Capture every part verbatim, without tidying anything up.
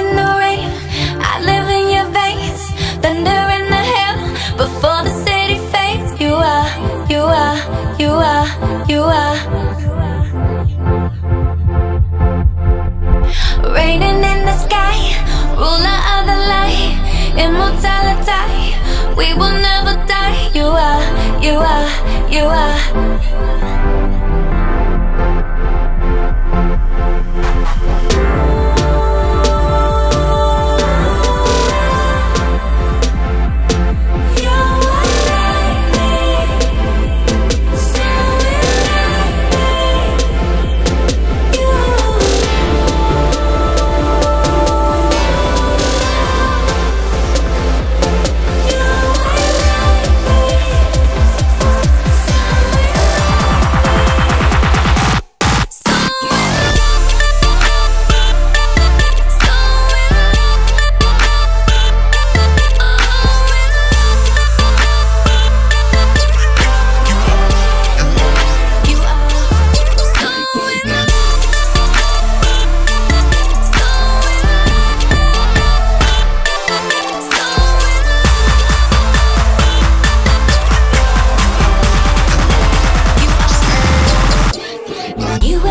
in the rain, I live in your veins. Thunder in the hill, before the city fades. You are, you are, you are, you are. Raining in the sky, ruler of the light, immortality, we will never die. You are, you are, you are.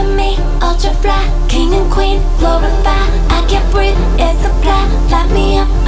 King and queen, glorify. I can't breathe, it's a plan. Light me up.